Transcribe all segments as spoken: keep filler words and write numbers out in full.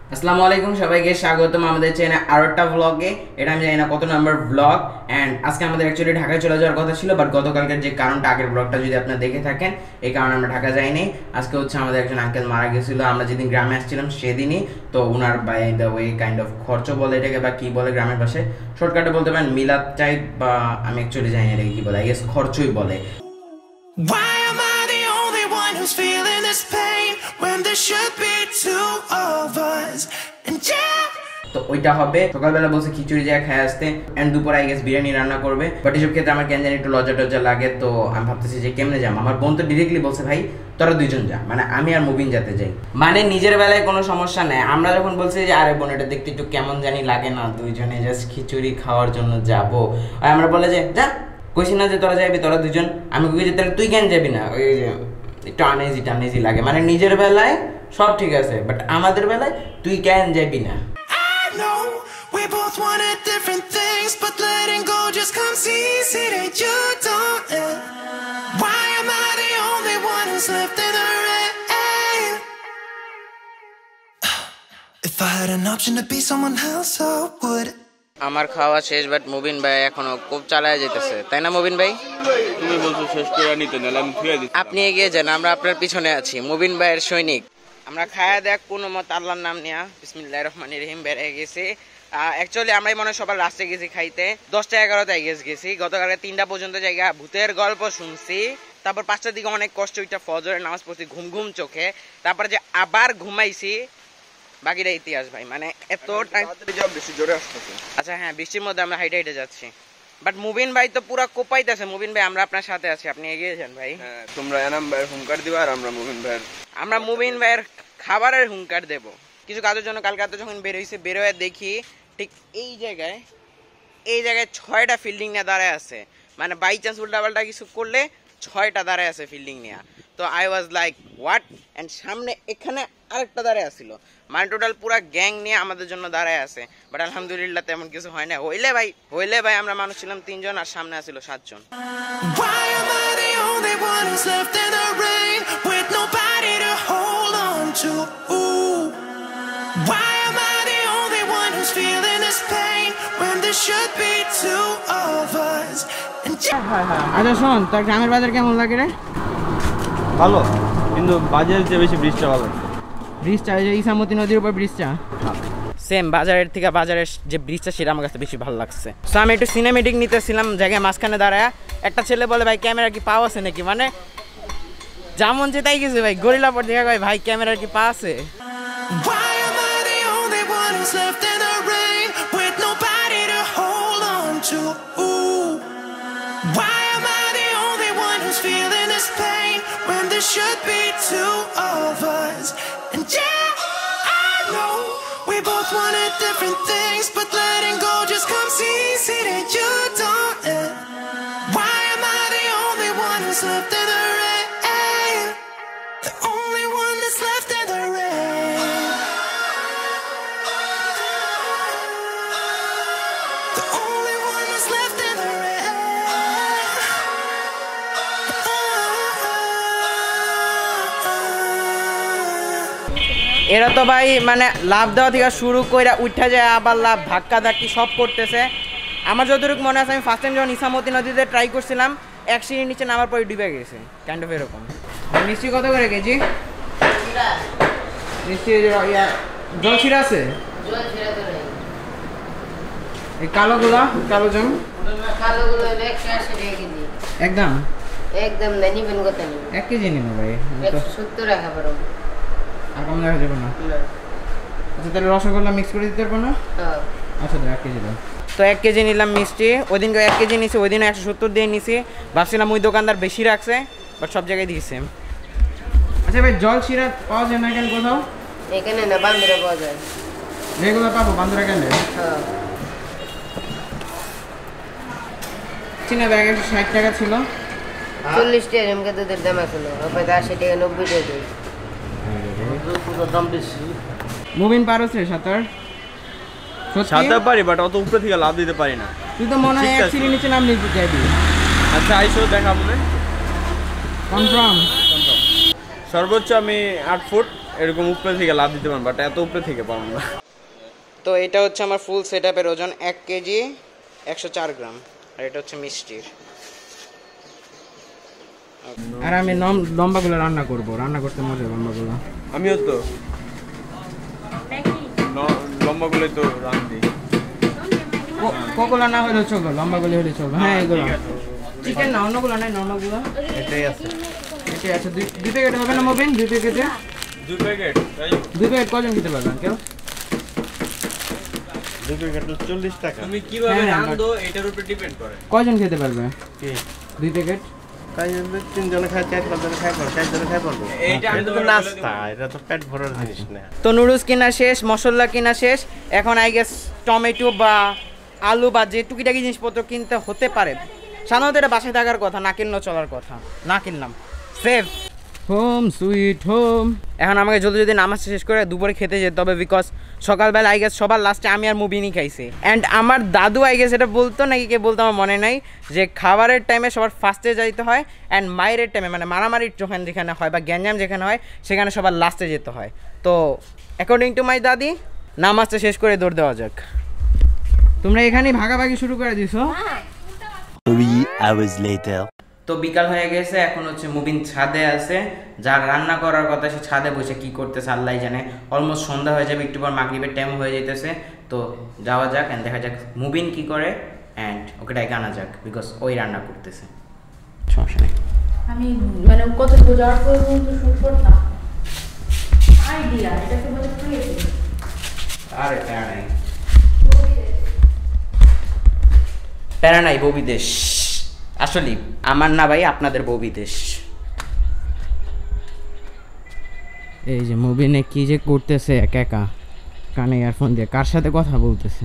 আসসালামু আলাইকুম সবাইকে স্বাগতম আমাদের চ্যানেলে আরো একটা ব্লগে। এটা আমি জানি না কত নাম্বার ব্লগ। এন্ড আজকে আমাদের অ্যাকচুয়ালি ঢাকায় চলে যাওয়ার কথা ছিল, বাট গতকালকের যে কারণটা আগের ব্লগটা যদি আপনারা দেখে থাকেন, এই কারণে আমরা ঢাকা যাইনি। আজকে হচ্ছে আমাদের একজন আঙ্কেল মারা গেছিল আমরা যেদিন গ্রামে আসছিলাম সেদিনই। তো ওনার by the way kind of খরচ বলে এটাকে, বা কি বলে গ্রামের পাশে শর্টকাটে বলতে পারেন মিলাদ টাইপ, বা আমি অ্যাকচুয়ালি জানি না এটাকে কি বলে, আই গেস খরচই বলে। Why am I the only one who's feeling this pain when there should be two of us? And yeah. তো ওইটা হবে সকালবেলা বলছে খিচুড়ি যা খাই আসতে, এন্ড দুপুরে আই গেস বিরিয়ানি রান্না করবে। বাট এসব ক্ষেত্রে আমার কেন জানি একটু লজ্জা টজ্জা লাগে। তো আমি ভাবতেছি যে কেমনে যাম। আমার বোন তো ডিরেক্টলি বলছে ভাই তোরা দুইজন যা, মানে আমি আর মুবিন যাতে যাই। মানে নিজের বেলায় কোনো সমস্যা নেই, আমরা যখন বলছি যে আরে বোন এটা দেখতে একটু কেমন জানি লাগে না, দুইজনে জাস্ট খিচুড়ি খাওয়ার জন্য যাবো, আর আমরা বলে যে যা কইছি না যে তোরা যাবি, তোরা দুজন। আমি কই যে তাহলে তুই কেন যাবি না, ওই যে একটু আনইজি টানইজি লাগে। মানে নিজের বেলায় সব ঠিক আছে, বাট আমাদের বেলায় তুই কেন যাবি না। No, we both wanted different things, but letting go just comes easy that you don't. Why am I the only one who's left in the rain? If I had an option to be someone else, I would. আমার খাওয়া শেষ, but Mubin ভাই এখনো খুব চালায় যেতেছে, তাই না মুবিন ভাই? তুমি বলছো শেষ করে নিতে, নাহলে আমি ফিরে দিচ্ছি। আপনি এগিয়ে যান, আমরা আপনার পিছনে আছি, মুবিন ভাইয়ের সৈনিক। আমরা খায়া দেখ কোনো মত আল্লাহর নাম নিয়া বিসমিল্লাহির রহমানির রহিম বের হয়ে গেছি। অ্যাকচুয়ালি আমরাই মনে হয় সবার লাস্টে গেছি খাইতে, দশটা এগারোটা গেছ গেছি। গতকালে তিনটা পর্যন্ত জায়গা ভূতের গল্প শুনছি, তারপর পাঁচটার দিকে অনেক কষ্ট ওইটা ফজরের নামাজ পড়ছি ঘুম ঘুম চোখে, তারপর যে আবার ঘুমাইছি। বাকিটা ইতিহাস ভাই, মানে এত টাইম বেশি জোরে আসতেছে। আচ্ছা হ্যাঁ, বৃষ্টির মধ্যে আমরা হাইটে হাইটে যাচ্ছি, বাট মুবিন ভাই তো পুরো কোপাইতেছে। মুবিন ভাই আমরা আপনার সাথে আছি, আপনি এগিয়ে যান ভাই। হ্যাঁ, তোমরা এনাম ভাইয়ের হুঙ্কার দিবা আর আমরা মুবিন ভাইয়ের আমরা মুবিন ভাইয়ের খাবারের হুঙ্কার দেব কিছু কাজের জন্য। কালকে রাতে যখন বের হয়েছে, বের হয়ে দেখি ঠিক এই জায়গায় এই জায়গায় ছয়টা ফিল্ডিং নিয়ে দাঁড়ায় আছে। মানে বাই চান্স উল্টা পাল্টা কিছু করলে ছয়টা দাঁড়ায় আছে ফিল্ডিং নিয়ে। তো I was like what, and সামনে এখানে আরেকটা দাঁড়ায় আসছিল। মানে টোটাল পুরা গ্যাং নিয়ে আমাদের জন্য দাঁড়ায় আছে। বাট আলহামদুলিল্লাহ তেমন কিছু হয় না। হইলে ভাই হইলে ভাই আমরা মানুষ ছিলাম তিনজন, আর সামনে আসছিল সাতজন। Why am I the only one who's left in the rain with nobody to hold on to? Ooh. Why am I the only one who's feeling this pain when there should be two of us? And আচ্ছা শোন, তোর গ্রামের বাজার কেমন লাগে রে? ভালো, কিন্তু বাজারের চেয়ে বেশি ব্রিজটা ভালো। ব্রিজটা ওই যে ইসামতি নদীর উপর ব্রিজটা সেম, বাজারের থেকে বাজারের যে ব্রিজটা সেটা আমার কাছে বেশি ভালো লাগছে। সো আমি একটু সিনেমেটিক নিতেছিলাম, জায়গায় মাঝখানে দাঁড়ায় একটা ছেলে বলে ভাই ক্যামেরা কি পাওয়া আছে নাকি, মানে যেমন যে তাই কিছু ভাই গরিলা পর দেখা ভাই ক্যামেরার কি পা আছে। why am I the only one who's left in the rain with nobody to hold on to? Ooh. Why am I the only one who's feeling this pain when there should be two of us? And yeah, I know we both wanted different things, but letting go just comes easy that you don't. Why am I the only one who's left in the rain? The only one that's left in the rain. The only one that's left in the rain. এরা তো ভাই মানে লাভ দেওয়া থেকে শুরু করে উঠা যায়, আবার লাভ ধাক্কা ধাক্কি সব করতেছে। আমার যতটুকু মনে আছে আমি ফার্স্ট টাইম যখন ইসামতি নদীতে ট্রাই করছিলাম, এক সিঁড়ির নিচে নামার পরে ডুবে গেছে, কাইন্ড অফ এরকম। মিষ্টি কত করে কেজি? মিষ্টি জল ছিঁড়া আছে, এই কালোগুলা কালো জাম একদম একদম না, নিবেন কত নিবেন? এক কেজি নিব ভাই, একশো সত্তর রাখা পারো আর কম দেখা যাবে না। আচ্ছা তাহলে রসগোল্লা মিক্স করে দিতে পারবো না? আচ্ছা তো এক কেজি দাও। তো এক কেজি নিলাম মিষ্টি, ওই দিনকে এক কেজি নিছি, ওই দিন একশো সত্তর দিয়ে নিছি। ভাবছিলাম ওই দোকানদার বেশি রাখছে, বাট সব জায়গায় দিয়েছে। আচ্ছা ভাই জল সিরা পাওয়া যায় না কেন কোথাও? এখানে না, বান্দরে পাওয়া যায়। রেগুলার পাবো বান্দরা কেন? হ্যাঁ, চিনা ব্যাগ একশো ষাট টাকা ছিল, চল্লিশ টাকা এমকে দুধের দাম আছিল, ওপারে আশি টাকা নব্বই টাকা দিই। দাম বেশি। মুবিন পারোস রে সাঁতার? সাঁতার পারি, বাট অত উপরে থেকে লাভ দিতে পারি না। তুই তো মনে হয় এক সিঁড়ির নিচে নাম নিতে চাইবি। আচ্ছা আইসো দেখাবো না, কনফার্ম। সর্বোচ্চ আমি আট ফুট এরকম উপরে থেকে লাভ দিতে পারবো, বাট এত উপরে থেকে পারবো না। তো এটা হচ্ছে আমার ফুল সেট আপের ওজন এক কেজি একশো চার গ্রাম, আর এটা হচ্ছে মিষ্টির। আর আমি লম্বাগুলো রান্না করব, রান্না করতে মজা লম্বাগুলো। আমিও তো লম্বাগুলো তো রান্ধি, কোগুলো না হলেও চলবে, লম্বাগুলো হলে চলবে। হ্যাঁ এগুলো চিকেন না, অন্যগুলো নাই, নর্মালগুলো এটাই আছে। এটাই আছে। দুই দুই প্যাকেট হবে না মোবিন? দুই প্যাকেটে দুই প্যাকেট দুই প্যাকেট কজন খেতে পারবেন কেউ? দুই প্যাকেট চল্লিশ টাকা। তুমি কিভাবে রান্ধো এটার উপর ডিপেন্ড করে। কজন খেতে পারবে দুই প্যাকেট? তিন জনে খায়, চার পাঁচ জনে খায়, চার জনে খায় পারবো। এইটা তো নাস্তা, এটা তো পেট ভরার জিনিস না। তো নুডলস কিনা শেষ, মশলা কিনা শেষ, এখন আই গেস টমেটো বা আলু বা যে টুকিটাকি জিনিসপত্র কিনতে হতে পারে। সাধারণত এটা বাসায় থাকার কথা, না কিনলেও চলার কথা, না কিনলাম সেভ হোম সুইট হোম। এখন আমাকে জলদি যদি নামাজ শেষ করে দুপুরে খেতে যেতে হবে, বিকজ সকালবেলা আই গেস সবার লাস্টে আমি আর মুবিনই খাইছি। অ্যান্ড আমার দাদু আই গেস এটা বলতো নাকি কে বলতো আমার মনে নাই, যে খাবারের টাইমে সবার ফার্স্টে যাইতে হয়, অ্যান্ড মায়ের টাইমে মানে মারামারির যখন যেখানে হয় বা গ্যাঞ্জাম যেখানে হয় সেখানে সবার লাস্টে যেতে হয়। তো অ্যাকর্ডিং টু মাই দাদি নামাজটা শেষ করে দৌড় দেওয়া যাক। তোমরা এখানেই ভাগাভাগি শুরু করে দিছো। Three hours later. তো বিকাল হয়ে গেছে, এখন হচ্ছে মুবিন ছাদে আছে, যার রান্না করার কথা সে ছাদে বসে কি করতেছে আল্লাহ জানে। অলমোস্ট সন্ধ্যা হয়ে যাবে, একটু পর মাগরিবের টাইম হয়ে যেতেছে। তো যাওয়া যাক অ্যান্ড দেখা যাক মুবিন কি করে, অ্যান্ড ওকে ডাইকে আনা যাক, বিকজ ওই রান্না করতেছে। সমস্যা নেই। আমি মানে কত যাওয়ার পর পর্যন্ত শুট করতাম আইডিয়া, এটাকে বলে ক্রিয়েটিভ। আরে প্যারা নাই, প্যারা নাই, বউ বিদেশ। আসলে আমার না ভাই, আপনাদের বউ বিদেশ। এই যে মুবিনে কি যে করতেছে একা একা, কানে ইয়ারফোন দিয়ে কার সাথে কথা বলতেছে?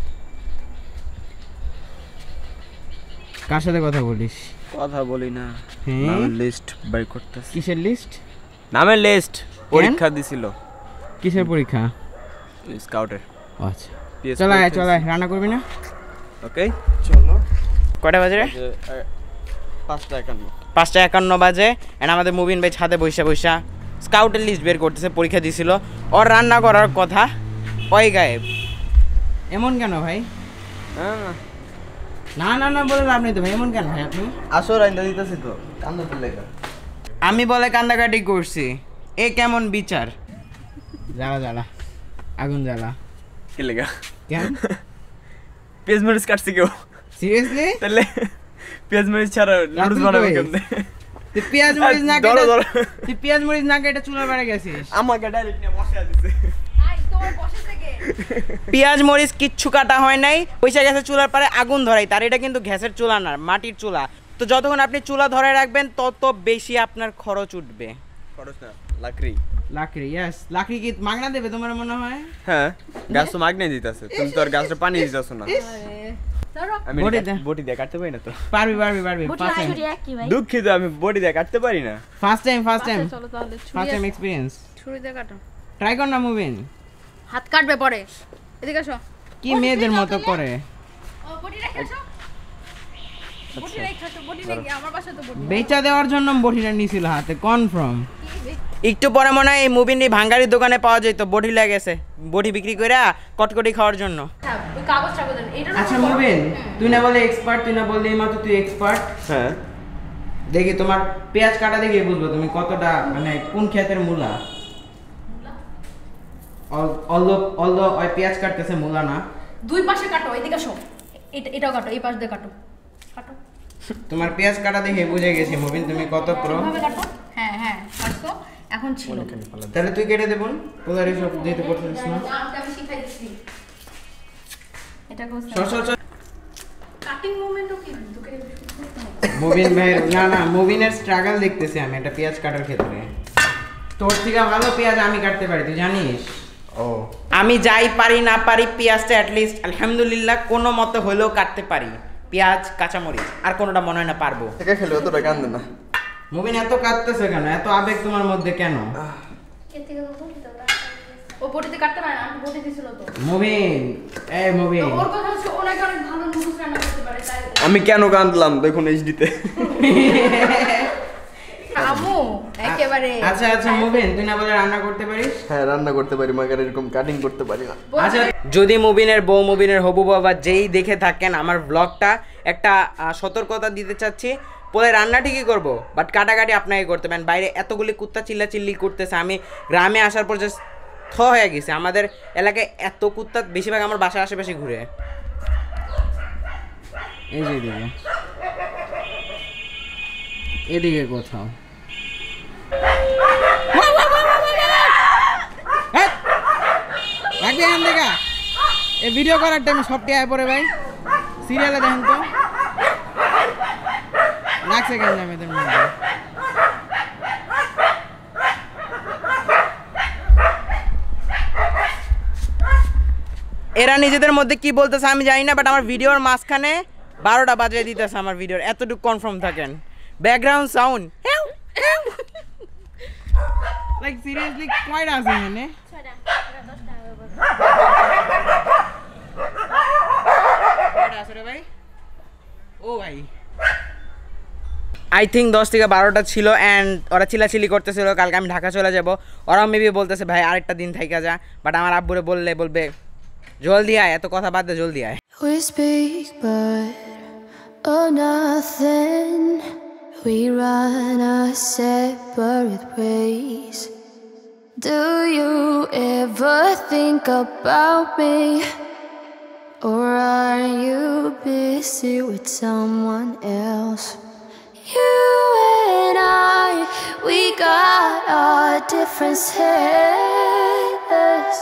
কার সাথে কথা বলিস? কথা বলি না, হ্যাঁ? নামের লিস্ট বাই করতেছি। কিসের লিস্ট? নামের লিস্ট পরীক্ষা দিছিল। কিসের পরীক্ষা? স্কাউটের। আচ্ছা চল আয়, চল আয়, রান্না করবি না? ওকে চলো। কয়টা বাজে রে? পাঁচটা একান্ন। পাঁচটা একান্ন বাজে। এন্ড আমাদের মুবিন ভাই ছাদে বৈশা বৈশা স্কাউটের লিস্ট বের করতেছে, পরীক্ষা দিছিল। ওর রান্না করার কথা, ওই গায়েব। এমন কেন ভাই? না না না বলে লাভ নেই তো ভাই, এমন কেন ভাই আপনি? আসো রাইন্দা দিতেছি তো, কান্দা তো লেখা। আমি বলে কান্দাকাটি করছি, এ কেমন বিচার? জ্বালা জ্বালা, আগুন জ্বালা। কি লেখা? কেন? পেঁয়াজ মরিচ কাটছি কেউ? সিরিয়াসলি? তাহলে পেঁয়াজ মরিচ ছাড়া নুডলস বানাবো কেমনে? তুই পেঁয়াজ মরিচ না কেটে, তুই পেঁয়াজ মরিচ না কেটে চুলার বাইরে গেছিস? আমাকে ডাইরেক্ট নিয়ে বসা দিছে। পেঁয়াজ মরিচ কিচ্ছু কাটা হয় নাই, পয়সা গেছে চুলার পারে আগুন ধরাই। তার এটা কিন্তু গ্যাসের চুলা না, মাটির চুলা। তো যতক্ষণ আপনি চুলা ধরে রাখবেন তত বেশি আপনার খরচ উঠবে। খরচ না, লাকড়ি। লাকড়ি, ইয়েস। লাকড়ি কি মাগনা দেবে তোমার মনে হয়? হ্যাঁ, গাছ তো মাগনা দিতেছে, তুমি তো আর গাছটা পানি দিতেছো না। আমি বডি দে, বডি দিয়ে কাটতে পারি না তো। পারবি পারবি পারবি। ফার্স্ট টাইম, দুঃখিত, আমি বডি দিয়ে কাটতে পারি না। ফার্স্ট টাইম ফার্স্ট টাইম চলো তাহলে ফার্স্ট টাইম এক্সপেরিয়েন্স। ছুরি দিয়ে কাটো। ট্রাই কর না মুবিন। হাত কাটবে পরে। এদিকে আসো। কি মেয়েদের মতো করে। ও বডি রেখে আসো। বডি রেখে আসো, বডি রেখে আমার পাশে তো বডি। বেচা দেওয়ার জন্য বডিটা নিছিল হাতে, কনফার্ম। একটু পরে মনে হয় এই মুবিনটি ভাঙ্গারির দোকানে পাওয়া যেত, বডি লেগেছে, বডি বিক্রি করে কটকটি খাওয়ার জন্য। ওই কাগজ টাগজ দেন এটা। আচ্ছা মুবিন, তুই না বলে এক্সপার্ট, তুই না বললে এই মাত্র তুই এক্সপার্ট। হ্যাঁ, দেখি তোমার পেঁয়াজ কাটা দেখে বুঝবো তুমি কতটা মানে কোন ক্ষেতের মূলা। অলদো অলদো ওই পেঁয়াজ কাটতেছে, মূলা না। দুই পাশে কাটো, এদিকে আসো। এটা এটাও কাটো, এই পাশ দিয়ে কাটো। কাটো। তোমার পেঁয়াজ কাটা দেখে বুঝে গেছি মুবিন তুমি কত প্রো। এভাবে কাটো। হ্যাঁ হ্যাঁ, কাটছো। এখন ছিল। তাহলে তুই কেটে দেবো, পোলারি সব যেতে করছিস না। আমি শিখাই দিচ্ছি। এটা কোন সর সর সর। কাটিং মোমেন্টও কি তোকে মুবিন ভাই, না না মুবিনের স্ট্রাগল দেখতেছি আমি এটা পেঁয়াজ কাটার ক্ষেত্রে। তোর থেকে ভালো পেঁয়াজ আমি কাটতে পারি, তুই জানিস? ও আমি যাই পারি না পারি পেঁয়াজটা অ্যাটলিস্ট আলহামদুলিল্লাহ কোনো মতে হলেও কাটতে পারি। পেঁয়াজ, কাঁচামরিচ, আর কোনোটা মনে হয় না পারবো। থেকে খেলে অতটা কান্দে না। মুবিন এত কাঁদতেছে কেন, এত আবেগ তোমার মধ্যে কেন? ও বডিতে কাটতে পারে না, বডি দিছিল তো। মুবিন, এই মুবিন, ওর কথা হচ্ছে ও নাকি অনেক ভালো নুডলস রান্না করতে পারে, তাই আমি কেন কান্দলাম দেখুন এইচডিতে। আমু একেবারে পারে। আচ্ছা আচ্ছা মুবিন, তুই না বলে রান্না করতে পারিস? হ্যাঁ রান্না করতে পারি, মাগার এরকম কাটিং করতে পারি না। আচ্ছা, যদি মুবিনের বউ মুবিনের হবু বাবা যেই দেখে থাকেন আমার ব্লগটা, একটা সতর্কতা দিতে চাচ্ছি, পরে রান্না ঠিকই করবো বাট কাটাকাটি আপনাকে করতে পারেন। বাইরে এতগুলি কুত্তা চিল্লা চিল্লি করতেছে, আমি গ্রামে আসার পর জাস্ট থ হয়ে গেছে। আমাদের এলাকায় এত কুত্তা, বেশিরভাগ আমার বাসার আশেপাশে ঘুরে। এই যে এদিকে এদিকে কোথাও এই ভিডিও করার টাইম সবটি আয় পরে ভাই, সিরিয়ালে দেখেন তো লাগছে কেন এদের মধ্যে। এরা নিজেদের মধ্যে কি বলতেছে আমি জানি না, বাট আমার ভিডিওর মাঝখানে বারোটা বাজিয়ে দিতেছে আমার ভিডিওর, এতটুকু কনফার্ম থাকেন। ব্যাকগ্রাউন্ড সাউন্ড লাইক সিরিয়াসলি কয়টা আছে এখানে? আই থিঙ্ক দশ থেকে বারোটা ছিল অ্যান্ড ওরা চিলাচিলি করতেছিল কালকে আমি ঢাকা চলে যাব। ওরা মেবি বলতেছে ভাই আরেকটা দিন থাইকা যা, বাট আমার আব্বুরে বললে বলবে জলদি আয়, এত কথা বাদ দে, জলদি আয়। We speak but oh nothing, we run our separate ways. Do you ever think about me, or are you busy with someone else? You and I, we got our differences,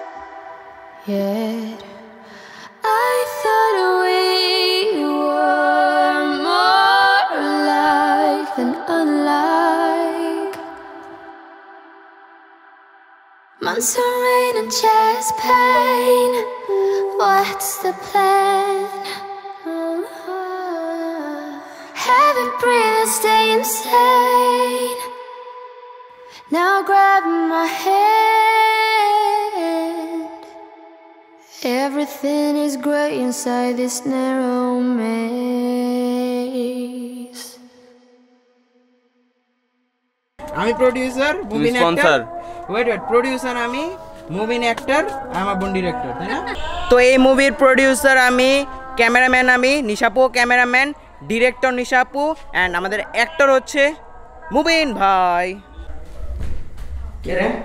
yet I thought we were more alike than unlike. Months of rain and chest pain, what's the plan? Haven't breathed, stay insane. Now grab my hand. Everything is great inside this narrow maze. আমি producer, মুভিন actor. Wait wait producer আমি, মুভিন actor, আমার বোন director, তাই না? তো এই মুভির প্রোডিউসার আমি, ক্যামেরাম্যান আমি, নিশাপু ক্যামেরাম্যান, ডিরেক্টর নিশাপু, অ্যান্ড আমাদের অ্যাক্টর হচ্ছে মুবিন ভাই। কে রে?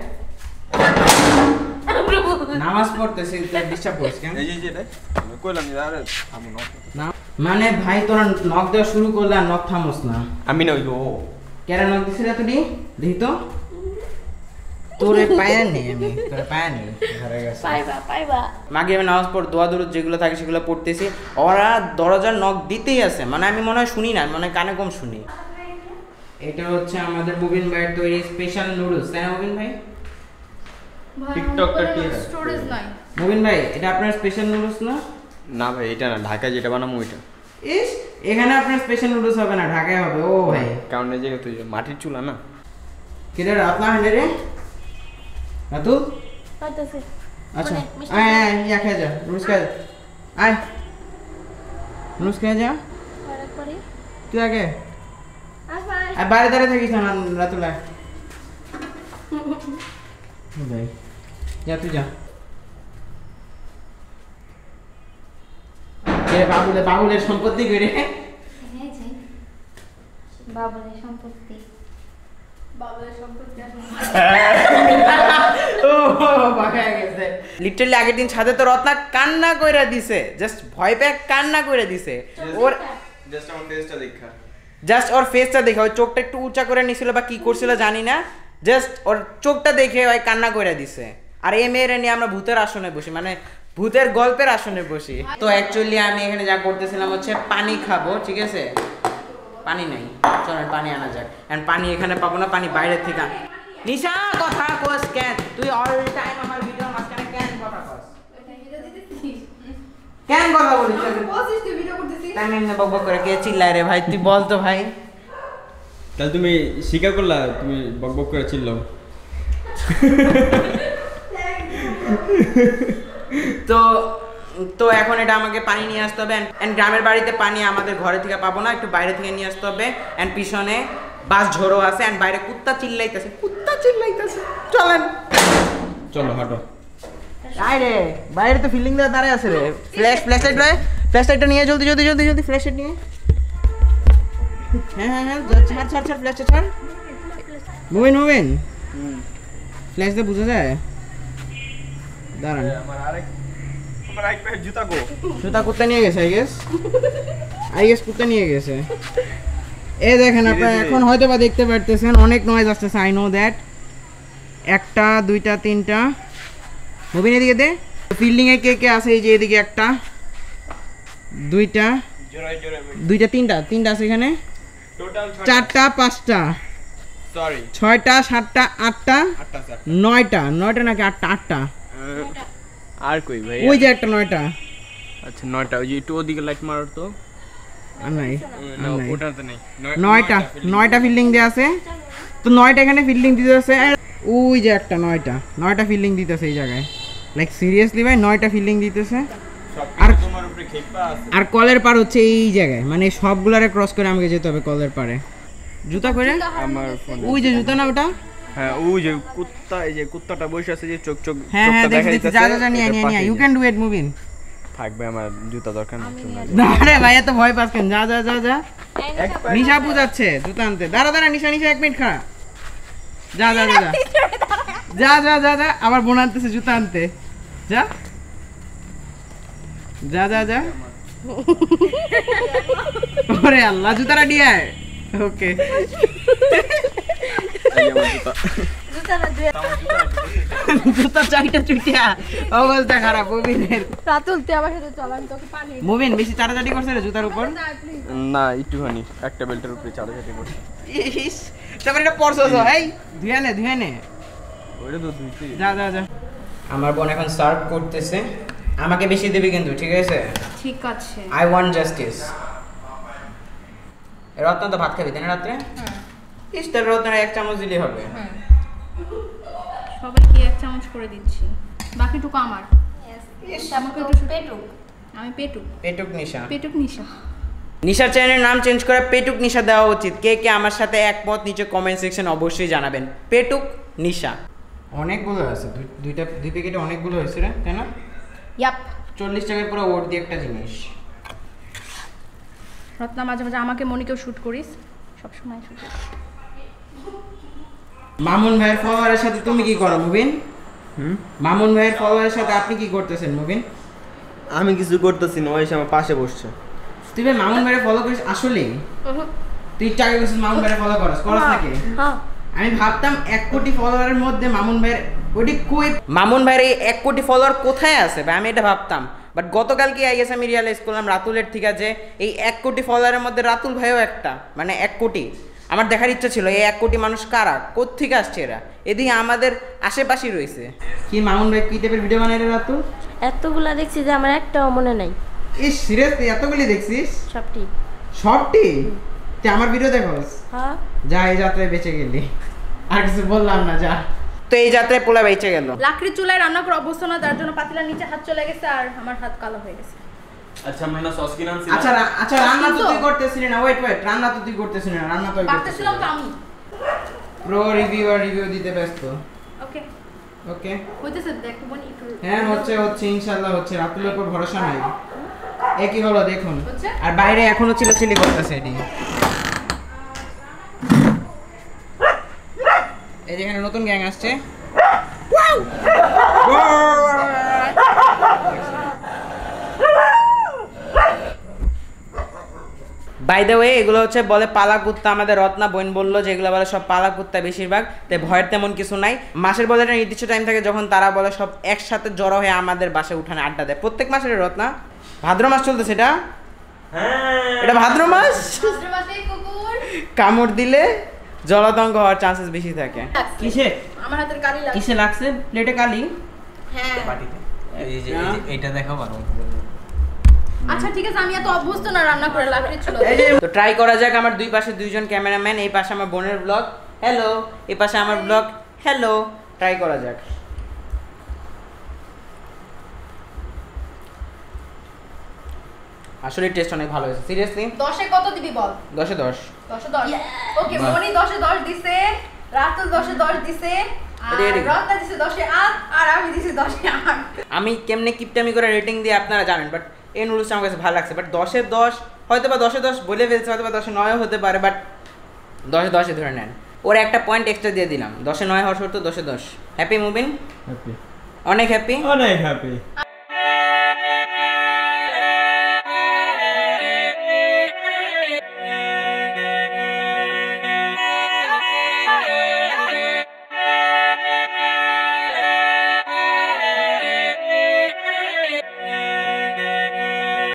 নামাজ পড়তেছি, ডিস্টার্ব করিস কেন? এই যে রে আমি কইলাম যে আরে থামো না, মানে ভাই তোরা নক দেওয়া শুরু করলে আর নক থামোস না। আমি না ওই ও কেন নক দিছিস রে তুই? দেখি তো তোরে পায়া নেই, আমি তোরে পায়া নেই, ঘরে গেছে পাইবা পাইবা। মাগে আমি নামাজ পড়, দোয়া দরুদ যেগুলো থাকে সেগুলো পড়তেছি, ওরা দরজার নক দিতেই আছে, মানে আমি মনে হয় শুনি না, মানে কানে কম শুনি। এটা হচ্ছে আমাদের মুবিন ভাইয়ের তৈরি স্পেশাল নুডলস, তাই না মুবিন ভাই? টিকটকটা কি স্টোরেজ নাই মুবিন ভাই, এটা আপনার স্পেশাল নুডলস না? না ভাই এটা না, ঢাকায় যেটা বানামু ওইটা। ইস এখানে আপনার স্পেশাল নুডলস হবে না, ঢাকায় হবে। ও ভাই কারণ এই জায়গা তুই মাটির চুলা না। কিরে রাত না হলে রে রাতু পাইতেছে। আচ্ছা আয় আয় ইয়া খেয়ে যা, নুডলস খেয়ে যা, আয় নুডলস খেয়ে যা। তুই আগে আর বাইরে দাঁড়িয়ে থাকিস না রাতুলা। ভাই যা তুই যা। কে বাবুলে বাবুলের সম্পত্তি করে বাবুলের সম্পত্তি বাবুলের সম্পত্তি ও বাবা গেছে। লিটারালি আগের দিন ছাদে তো রত্না কান্না কইরা দিছে, জাস্ট ভয় পেয়ে কান্না কইরা দিছে। ওর জাস্ট আমার ফেসটা দেখা, জাস্ট ওর ফেসটা দেখে, ওই চোখটা একটু উঁচা করে নিছিল বা কি করছিল জানি না, জাস্ট ওর চোখটা দেখে ওই কান্না করে দিছে। আর এই মেয়েরা নিয়ে আমরা ভূতের আসনে বসি, মানে ভূতের গল্পের আসনে বসি। তো অ্যাকচুয়ালি আমি এখানে যা করতেছিলাম হচ্ছে পানি খাবো, ঠিক আছে? পানি নাই, চলেন পানি আনা যাক। এন্ড পানি এখানে পাবো না, পানি বাইরে থেকে। নিশা কথা কস কেন তুই? অল টাইম আমার ভিডিও মাঝখানে কেন কথা কস? কেন কথা বলিস? বলছিস তুই ভিডিও করতেছিস, টাইম এমনি বকবক করে কে চিল্লায় রে ভাই? তুই বল তো ভাই। তাহলে তুমি স্বীকার করলা তুমি বকবক করে চিল্লাও? তো তো এখন এটা আমাকে পানি নিয়ে আসতে হবে, অ্যান্ড গ্রামের বাড়িতে পানি আমাদের ঘরে থেকে পাবো না, একটু বাইরে থেকে নিয়ে আসতে হবে। অ্যান্ড পিছনে বাস ঝোড়ো আছে এন্ড বাইরে কুত্তা চিল্লাইতেছে কুত্তা চিল্লাইতেছে চলেন চলো হাঁটো আরে বাইরে তো ফিলিং দা দাঁড়ায় আছে রে ফ্ল্যাশ ফ্ল্যাশ লাইট রে ফ্ল্যাশ লাইটটা নিয়ে জলদি জলদি জলদি জলদি ফ্ল্যাশ লাইট নিয়ে হ্যাঁ হ্যাঁ হ্যাঁ ছাড় ছাড় ছাড় ফ্ল্যাশটা ছাড় মুভিন মুভিন ফ্ল্যাশ দিয়ে বুঝা যায় দাঁড়ান আমার আরেক আমার আরেক পায়ের জুতা গো জুতা কুত্তা নিয়ে গেছে আই গেস আই গেস কুত্তা নিয়ে গেছে এই দেখেন আপনারা এখন হয়তো বা দেখতে পারতেছেন অনেক নয়েজ আসতেছে আই নো দ্যাট একটা দুইটা তিনটা মুভিন এদিকে দে ফিল্ডিং এ কে কে আছে এই যে এদিকে একটা দুইটা জোরে জোরে দুইটা তিনটা তিনটা আছে এখানে টোটাল চারটা পাঁচটা সরি ছয়টা সাতটা আটটা আটটা স্যার নয়টা নয়টা নাকি আটটা আটটা আর কই ভাই ওই যে একটা নয়টা আচ্ছা নয়টা ওই যে একটু ওদিকে লাইট মারো তো আর নাই না আর নাই ওটাতে নেই নয়টা নয়টা ফিল্ডিং দিয়ে আছে তো নয়টা এখানে ফিল্ডিং দিতে আছে ওই যে একটা নয়টা নয়টা ফিল্ডিং দিতেছে এই জায়গায় লাইক সিরিয়াসলি ভাই নয়টা ফিল্ডিং দিতেছে আর তোমার উপরে খেপা আছে আর কলের পার হচ্ছে এই জায়গায় মানে সবগুলারে ক্রস করে আমাকে যেতে হবে কলের পারে জুতা করে আমার ফোন ওই যে জুতা না ওটা হ্যাঁ ওই যে কুত্তা এই যে কুত্তাটা বসে আছে যে চোখ চোখ হ্যাঁ হ্যাঁ চোখটা দেখছি দেখা দেখছি যা যা যা নিয়ে নিয়ে নিয়ে you can do it moving থাকবে আমার জুতা দরকার নেই না রে ভাই এত ভয় পাচ্ছেন যা যা যা যা নিশা বুঝাচ্ছে জুতা আনতে দাঁড়া দাঁড়া নিশা নিশা এক মিনিট খাড়া যা যা যা যা যা যা যা যা আবার বোন আনতেছে জুতা আনতে যা যা যা যা ওরে আল্লাহ জুতাটা দিয়ে আয় ওকে জুতা চাইটা চুটিয়া অবস্থা খারাপ মুভিনের রাতুল তুই আমার সাথে চল আমি তোকে পানি মুভিন বেশি চাটাচাটি করছে রে জুতার উপর না একটুখানি একটা বেল্টের উপরে চালাচালি করছে ইস তারপরে এটা পরছস এই ধুয়ে নে ধুয়ে নে ওইটা তো ধুইতে যা যা যা আমার বোন এখন সার্ভ করতেছে আমাকে বেশি দিবি কিন্তু ঠিক আছে ঠিক আছে আই ওয়ান্ট জাস্টিস রত্ন তো ভাত খাবি তাই না রাত্রে ইস তার রত্ন এক চামচ দিলে হবে সবাইকে এক চামচ করে দিচ্ছি বাকিটুকু আমার আমাকে একটু পেটুক আমি পেটুক পেটুক নিশা পেটুক নিশা নিশা চ্যানেলের নাম চেঞ্জ করে পেটুক নিশা দেওয়া উচিত কে কে আমার সাথে একমত নিচে কমেন্ট সেকশন অবশ্যই জানাবেন পেটুক নিশা অনেকগুলো আছে দুইটা দুই প্যাকেটে অনেকগুলো হয়েছে রে তাই না ইয়াপ চল্লিশ টাকার পুরো ওর দিয়ে একটা জিনিস রত্না মাঝে মাঝে আমাকে মনিকেও শুট করিস সবসময় শুট করিস মামুন ভাইয়ের ফলোয়ারের সাথে তুমি কি করো মুবিন হুম মামুন ভাইয়ের ফলোয়ারের সাথে আপনি কি করতেছেন মুবিন আমি কিছু করতেছি না ওই এসে আমার পাশে বসছে তুই ভাই মামুন ভাইয়ের ফলো করিস আসলে তুই টাকা করিস মামুন ভাইয়ের ফলো করস করস নাকি হ্যাঁ আমি ভাবতাম এক কোটি ফলোয়ারের মধ্যে মামুন ভাইয়ের ওটি কই মামুন ভাইয়ের এই এক কোটি ফলোয়ার কোথায় আছে ভাই আমি এটা ভাবতাম বাট গতকালকে আই গেস আমি রিয়ালাইজ করলাম রাতুলের থেকে যে এই এক কোটি ফলোয়ারের মধ্যে রাতুল ভাইও একটা মানে এক কোটি আমার দেখার ইচ্ছা ছিল এই এক কোটি মানুষ কারা কোত্থেকে আসছে এরা এদিকে আমাদের আশেপাশেই রয়েছে কি মামুন ভাই কি টাইপের ভিডিও বানাই রে রাতুল এতগুলা দেখছি যে আমার একটাও মনে নাই ইস সিরিয়াসলি এতগুলি দেখছিস সবটি সবটি তুই আমার ভিডিও দেখোস হ্যাঁ যা এই যাত্রায় বেঁচে গেলি আর কিছু বললাম না যা তো এই যাত্রায় পোলা বেঁচে গেল লাকড়ির চুলায় রান্না করার অবস্থা না তার জন্য পাতিলার নিচে হাত চলে গেছে আর আমার হাত কালো হয়ে গেছে আচ্ছা আমরা না সস কিনে আনছি আচ্ছা রা- আচ্ছা রান্না তো তুই করতেছিস না ওয়েট ওয়েট রান্না তো তুই করতেছিস না রান্না তো আমি পারতেছিলাম তো আমি প্রো রিভিউয়ার রিভিউ দিতে ব্যস্ত ওকে ওকে হইতেছে দেখো মনি একটু হ্যাঁ হচ্ছে হচ্ছে ইনশাআল্লাহ হচ্ছে রাতুলের উপর ভরসা নাই এ কি হলো দেখুন হচ্ছে? আর বাইরে এখনো চিল্লাচিল্লি করতেছে এটি এই যে এখানে নতুন গ্যাং আসছে বাই দ্য ওয়ে এগুলো হচ্ছে বলে পালা কুত্তা আমাদের রত্না বোন বললো যে এগুলো বলে সব পালা কুত্তা বেশিরভাগ তাই ভয়ের তেমন কিছু নাই মাসের বলে একটা নির্দিষ্ট টাইম থাকে যখন তারা বলে সব একসাথে জড়ো হয়ে আমাদের বাসায় উঠানে আড্ডা দেয় প্রত্যেক মাসের রত্না ভাদ্র মাস চলতেছে এটা এটা ভাদ্র মাস কুকুর কামড় দিলে জলাতঙ্ক হওয়ার চান্সেস বেশি থাকে কিসে আমার হাতের কালি লাগছে কিসে লাগছে প্লেটে কালি হ্যাঁ এই যে এইটা দেখাও ভালো আচ্ছা ঠিক আছে আমি এত অভ্যস্ত না রান্না করে লাকড়ির চুলা এই যে তো ট্রাই করা যাক আমার দুই পাশে দুইজন ক্যামেরাম্যান এই পাশে আমার বোনের ব্লগ হ্যালো এই পাশে আমার ব্লগ হ্যালো ট্রাই করা যাক আসলে টেস্ট অনেক ভালো হয়েছে সিরিয়াসলি দশে কত দিবি বল দশে দশ দশে দশ ওকে মনি দশে দশ দিছে রাতুল দশে দশ দিছে আর Ready. রত্না দিছে দশে আট আর আমি দিছি দশে আট আমি কেমনে কিপটামি করে রেটিং দিয়ে আপনারা জানেন, বাট এই নুডলসটা আমার কাছে ভালো লাগছে। বাট দশে দশ হয়তো বা দশে দশ বলে ফেলছে, হয়তো বা দশে নয়ও হতে পারে, বাট দশে দশে ধরে নেন। ওর একটা পয়েন্ট এক্সট্রা দিয়ে দিলাম, দশে নয় হওয়ার সত্ত্বেও দশে দশ। হ্যাপি মুবিন? হ্যাপি, অনেক হ্যাপি। অনেক হ্যাপি।